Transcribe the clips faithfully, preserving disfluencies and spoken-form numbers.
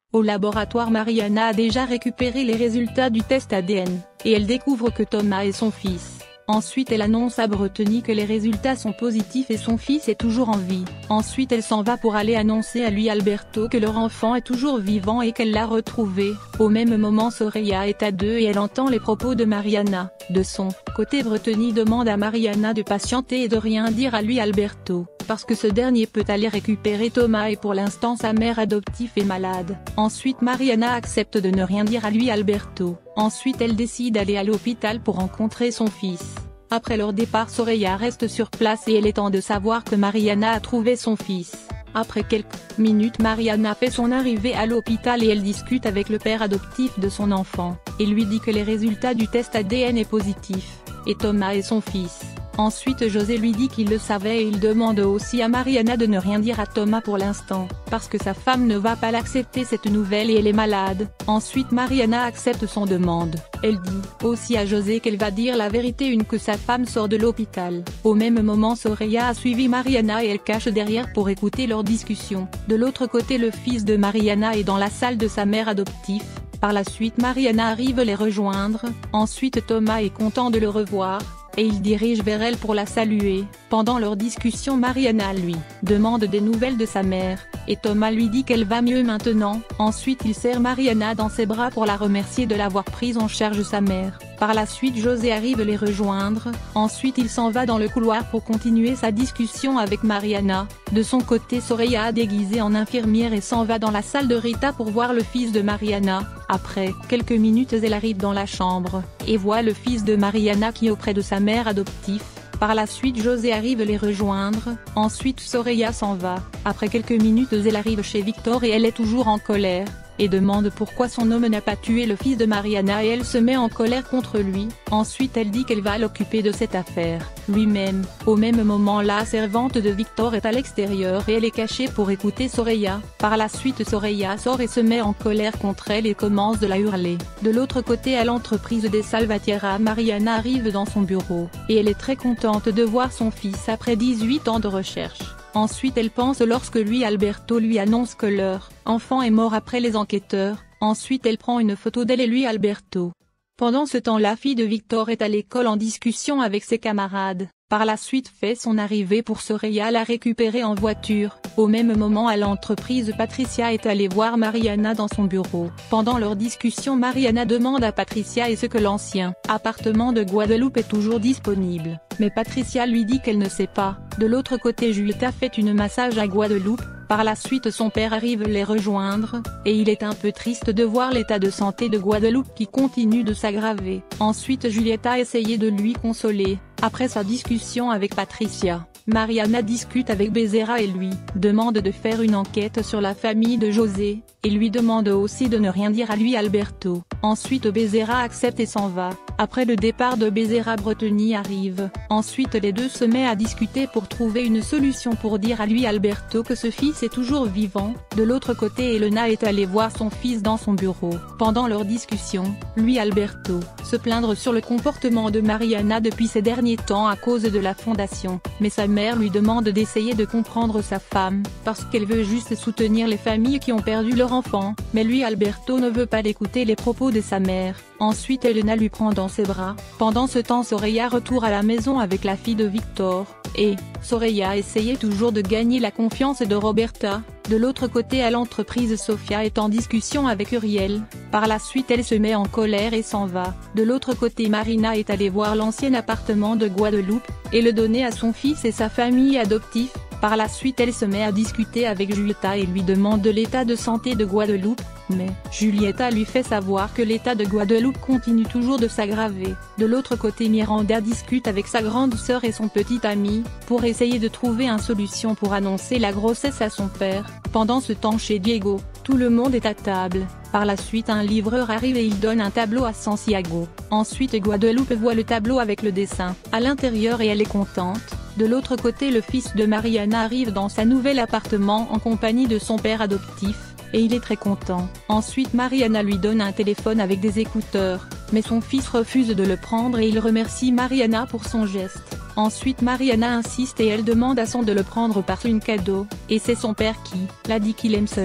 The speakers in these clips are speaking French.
Au laboratoire, Mariana a déjà récupéré les résultats du test A D N, et elle découvre que Thomas est son fils. Ensuite elle annonce à Brittany que les résultats sont positifs et son fils est toujours en vie. Ensuite elle s'en va pour aller annoncer à Luis Alberto que leur enfant est toujours vivant et qu'elle l'a retrouvé. Au même moment Soraya est à deux et elle entend les propos de Mariana. De son côté Brittany demande à Mariana de patienter et de rien dire à Luis Alberto, parce que ce dernier peut aller récupérer Thomas et pour l'instant sa mère adoptive est malade. Ensuite Mariana accepte de ne rien dire à Luis Alberto. Ensuite elle décide d'aller à l'hôpital pour rencontrer son fils. Après leur départ Soraya reste sur place et elle attend de savoir que Mariana a trouvé son fils. Après quelques minutes Mariana fait son arrivée à l'hôpital et elle discute avec le père adoptif de son enfant, et lui dit que les résultats du test A D N est positif, et Thomas est son fils. Ensuite José lui dit qu'il le savait et il demande aussi à Mariana de ne rien dire à Thomas pour l'instant, parce que sa femme ne va pas l'accepter cette nouvelle et elle est malade. Ensuite Mariana accepte son demande. Elle dit aussi à José qu'elle va dire la vérité une que sa femme sort de l'hôpital. Au même moment Soraya a suivi Mariana et elle cache derrière pour écouter leur discussion. De l'autre côté le fils de Mariana est dans la salle de sa mère adoptive. Par la suite Mariana arrive les rejoindre. Ensuite Thomas est content de le revoir, et il dirige vers elle pour la saluer. Pendant leur discussion Mariana lui demande des nouvelles de sa mère, et Thomas lui dit qu'elle va mieux maintenant. Ensuite il serre Mariana dans ses bras pour la remercier de l'avoir prise en charge sa mère. Par la suite José arrive les rejoindre. Ensuite il s'en va dans le couloir pour continuer sa discussion avec Mariana. De son côté Soraya a déguisé en infirmière et s'en va dans la salle de Rita pour voir le fils de Mariana. Après quelques minutes elle arrive dans la chambre, et voit le fils de Mariana qui est auprès de sa mère adoptive. Par la suite José arrive les rejoindre. Ensuite Soraya s'en va. Après quelques minutes elle arrive chez Victor et elle est toujours en colère, et demande pourquoi son homme n'a pas tué le fils de Mariana et elle se met en colère contre lui. Ensuite elle dit qu'elle va l'occuper de cette affaire lui-même. Au même moment la servante de Victor est à l'extérieur et elle est cachée pour écouter Soraya. Par la suite Soraya sort et se met en colère contre elle et commence de la hurler. De l'autre côté à l'entreprise des Salvatierra Mariana arrive dans son bureau, et elle est très contente de voir son fils après dix-huit ans de recherche. Ensuite elle pense lorsque Luis Alberto lui annonce que leur enfant est mort après les enquêteurs. Ensuite elle prend une photo d'elle et Luis Alberto. Pendant ce temps la fille de Victor est à l'école en discussion avec ses camarades. Par la suite fait son arrivée pour Soraya la récupérer en voiture. Au même moment à l'entreprise Patricia est allée voir Mariana dans son bureau. Pendant leur discussion Mariana demande à Patricia est-ce que l'ancien appartement de Guadeloupe est toujours disponible, mais Patricia lui dit qu'elle ne sait pas. De l'autre côté Julieta fait une massage à Guadeloupe. Par la suite son père arrive les rejoindre, et il est un peu triste de voir l'état de santé de Guadeloupe qui continue de s'aggraver. Ensuite Julieta a essayé de lui consoler. Après sa discussion avec Patricia, Mariana discute avec Bezerra et lui demande de faire une enquête sur la famille de José, et lui demande aussi de ne rien dire à Luis Alberto. Ensuite Bezerra accepte et s'en va. Après le départ de Bezerra Brittany arrive. Ensuite les deux se mettent à discuter pour trouver une solution pour dire à Luis Alberto que ce fils est toujours vivant. De l'autre côté Elena est allée voir son fils dans son bureau. Pendant leur discussion, Luis Alberto se plaindre sur le comportement de Mariana depuis ces derniers temps à cause de la fondation, mais sa mère lui demande d'essayer de comprendre sa femme, parce qu'elle veut juste soutenir les familles qui ont perdu leur enfant, mais Luis Alberto ne veut pas l'écouter les propos de sa mère. Ensuite Elena lui prend dans ses bras. Pendant ce temps Soraya retourne à la maison avec la fille de Victor, et Soraya essayait toujours de gagner la confiance de Roberta. De l'autre côté à l'entreprise Sofia est en discussion avec Uriel. Par la suite elle se met en colère et s'en va. De l'autre côté Marina est allée voir l'ancien appartement de Guadeloupe, et le donner à son fils et sa famille adoptive. Par la suite elle se met à discuter avec Julieta et lui demande de l'état de santé de Guadeloupe, mais Julieta lui fait savoir que l'état de Guadeloupe continue toujours de s'aggraver. De l'autre côté Miranda discute avec sa grande sœur et son petit ami, pour essayer de trouver une solution pour annoncer la grossesse à son père. Pendant ce temps chez Diego, tout le monde est à table. Par la suite un livreur arrive et il donne un tableau à Santiago. Ensuite Guadeloupe voit le tableau avec le dessin à l'intérieur et elle est contente. De l'autre côté le fils de Mariana arrive dans sa nouvel appartement en compagnie de son père adoptif, et il est très content. Ensuite Mariana lui donne un téléphone avec des écouteurs, mais son fils refuse de le prendre et il remercie Mariana pour son geste. Ensuite Mariana insiste et elle demande à son de le prendre par un cadeau, et c'est son père qui l'a dit qu'il aime cela.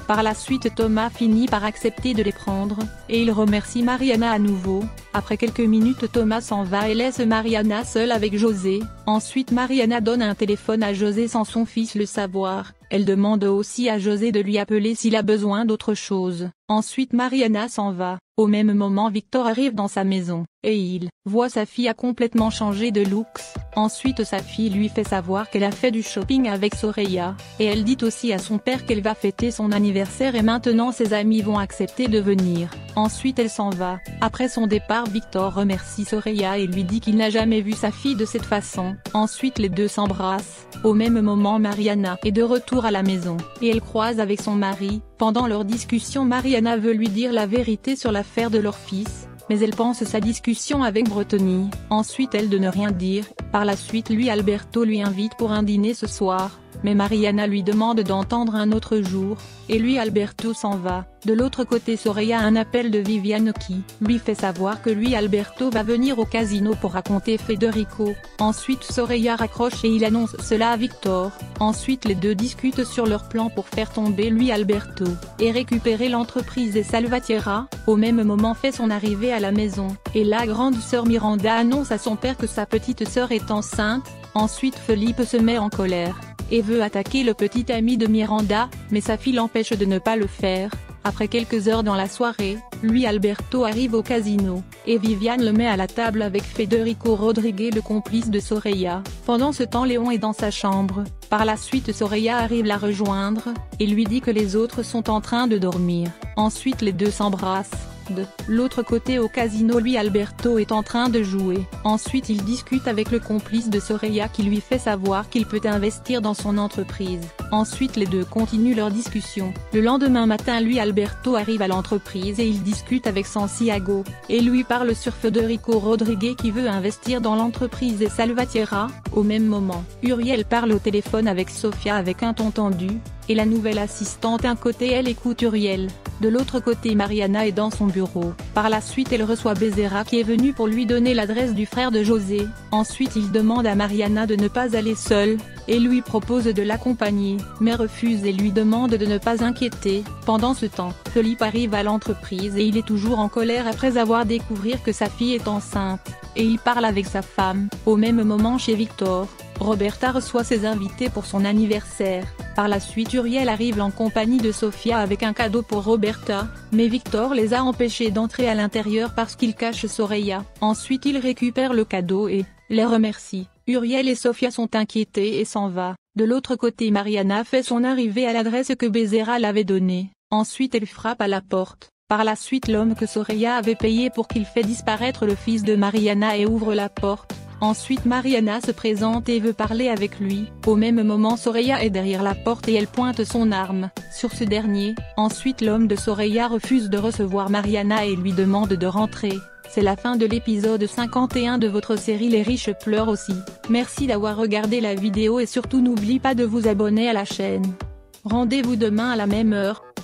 Par la suite Thomas finit par accepter de les prendre, et il remercie Mariana à nouveau. Après quelques minutes Thomas s'en va et laisse Mariana seule avec José. Ensuite Mariana donne un téléphone à José sans son fils le savoir. Elle demande aussi à José de lui appeler s'il a besoin d'autre chose. Ensuite Mariana s'en va. Au même moment Victor arrive dans sa maison, et il voit sa fille a complètement changé de looks. Ensuite sa fille lui fait savoir qu'elle a fait du shopping avec Soraya, et elle dit aussi à son père qu'elle va fêter son anniversaire et maintenant ses amis vont accepter de venir. Ensuite elle s'en va. Après son départ Victor remercie Soraya et lui dit qu'il n'a jamais vu sa fille de cette façon. Ensuite les deux s'embrassent. Au même moment Mariana est de retour à la maison, et elle croise avec son mari. Pendant leur discussion Mariana veut lui dire la vérité sur l'affaire de leur fils, mais elle pense sa discussion avec Brittany. Ensuite elle de ne rien dire. Par la suite lui Alberto lui invite pour un dîner ce soir, mais Mariana lui demande d'entendre un autre jour, et lui Alberto s'en va. De l'autre côté Soraya a un appel de Viviane qui lui fait savoir que lui Alberto va venir au casino pour raconter Federico. Ensuite Soraya raccroche et il annonce cela à Victor. Ensuite les deux discutent sur leur plan pour faire tomber lui Alberto, et récupérer l'entreprise des Salvatierra. Au même moment fait son arrivée à la maison, et la grande sœur Miranda annonce à son père que sa petite sœur est enceinte. Ensuite Felipe se met en colère, et veut attaquer le petit ami de Miranda, mais sa fille l'empêche de ne pas le faire. Après quelques heures dans la soirée, lui Alberto arrive au casino, et Viviane le met à la table avec Federico Rodriguez le complice de Soraya. Pendant ce temps Léon est dans sa chambre. Par la suite Soraya arrive la rejoindre, et lui dit que les autres sont en train de dormir. Ensuite les deux s'embrassent. De l'autre côté au casino lui Alberto est en train de jouer. Ensuite il discute avec le complice de Soraya qui lui fait savoir qu'il peut investir dans son entreprise. Ensuite les deux continuent leur discussion. Le lendemain matin lui Alberto arrive à l'entreprise et il discute avec Santiago, et lui parle sur Federico Rodriguez qui veut investir dans l'entreprise des Salvatierra. Au même moment, Uriel parle au téléphone avec Sofia avec un ton tendu, et la nouvelle assistante d'un côté elle écoute Uriel. De l'autre côté Mariana est dans son bureau. Par la suite elle reçoit Bezerra qui est venu pour lui donner l'adresse du frère de José. Ensuite il demande à Mariana de ne pas aller seule, et lui propose de l'accompagner, mais refuse et lui demande de ne pas inquiéter. Pendant ce temps, Felipe arrive à l'entreprise et il est toujours en colère après avoir découvert que sa fille est enceinte, et il parle avec sa femme. Au même moment chez Victor, Roberta reçoit ses invités pour son anniversaire. Par la suite Uriel arrive en compagnie de Sofia avec un cadeau pour Roberta, mais Victor les a empêchés d'entrer à l'intérieur parce qu'il cache Soraya. Ensuite il récupère le cadeau et les remercie. Uriel et Sofia sont inquiétés et s'en va. De l'autre côté Mariana fait son arrivée à l'adresse que Bezerra l'avait donnée. Ensuite elle frappe à la porte. Par la suite l'homme que Soraya avait payé pour qu'il fait disparaître le fils de Mariana et ouvre la porte. Ensuite Mariana se présente et veut parler avec lui. Au même moment Soraya est derrière la porte et elle pointe son arme sur ce dernier. Ensuite l'homme de Soraya refuse de recevoir Mariana et lui demande de rentrer. C'est la fin de l'épisode cinquante et un de votre série Les riches pleurent aussi. Merci d'avoir regardé la vidéo et surtout n'oublie pas de vous abonner à la chaîne. Rendez-vous demain à la même heure.